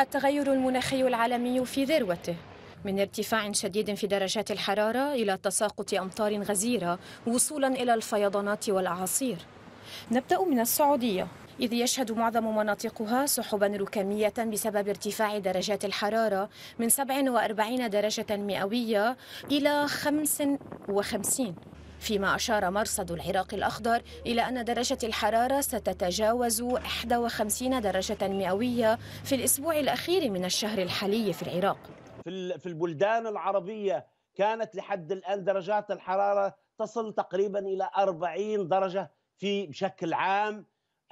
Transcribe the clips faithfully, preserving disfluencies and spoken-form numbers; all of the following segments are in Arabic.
التغير المناخي العالمي في ذروته، من ارتفاع شديد في درجات الحرارة إلى تساقط أمطار غزيرة وصولا إلى الفيضانات والأعاصير. نبدأ من السعودية، إذ يشهد معظم مناطقها سحبا ركامية بسبب ارتفاع درجات الحرارة من سبعة وأربعين درجة مئوية إلى خمسة وخمسين، فيما أشار مرصد العراق الأخضر إلى أن درجة الحرارة ستتجاوز إحدى وخمسين درجة مئوية في الأسبوع الأخير من الشهر الحالي في العراق. في البلدان العربية كانت لحد الآن درجات الحرارة تصل تقريبا إلى أربعين درجة في بشكل عام.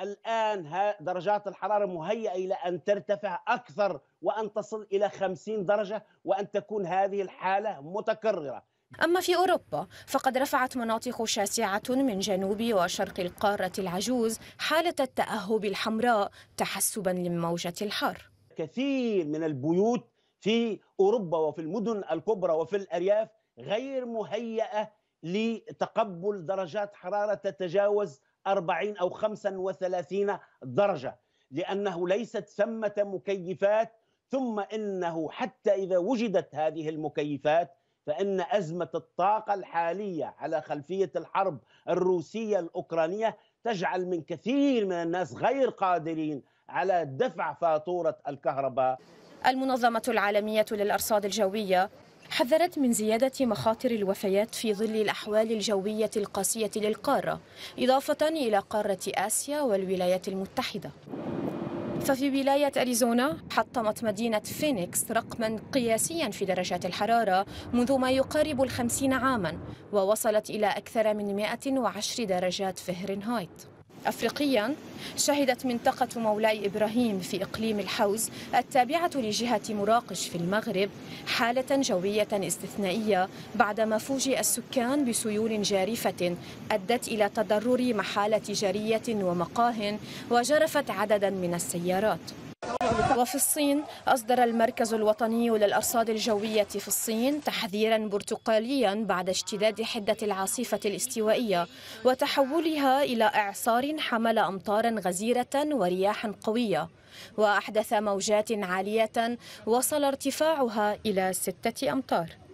الآن درجات الحرارة مهيئة إلى أن ترتفع أكثر وأن تصل إلى خمسين درجة، وأن تكون هذه الحالة متكررة. أما في أوروبا فقد رفعت مناطق شاسعة من جنوب وشرق القارة العجوز حالة التأهب الحمراء تحسبا لموجة الحر. كثير من البيوت في أوروبا وفي المدن الكبرى وفي الأرياف غير مهيئة لتقبل درجات حرارة تتجاوز أربعين أو خمسة وثلاثين درجة، لأنه ليست ثمة مكيفات. ثم إنه حتى إذا وجدت هذه المكيفات فإن أزمة الطاقة الحالية على خلفية الحرب الروسية الأوكرانية تجعل من كثير من الناس غير قادرين على دفع فاتورة الكهرباء. المنظمة العالمية للأرصاد الجوية حذرت من زيادة مخاطر الوفيات في ظل الأحوال الجوية القاسية للقارة، إضافة إلى قارة آسيا والولايات المتحدة. ففي ولاية أريزونا حطمت مدينة فينيكس رقما قياسيا في درجات الحرارة منذ ما يقارب الخمسين عاما، ووصلت إلى أكثر من مئة وعشر درجات فهرنهايت. أفريقيا شهدت منطقة مولاي إبراهيم في إقليم الحوز التابعة لجهة مراقش في المغرب حالة جوية استثنائية بعدما فوجئ السكان بسيول جارفة أدت إلى تضرر محال تجارية ومقاه وجرفت عددا من السيارات. وفي الصين أصدر المركز الوطني للأرصاد الجوية في الصين تحذيرا برتقاليا بعد اشتداد حدة العاصفة الاستوائية وتحولها إلى إعصار حمل أمطارا غزيرة ورياحا قوية، وأحدث موجات عالية وصل ارتفاعها إلى ستة أمتار.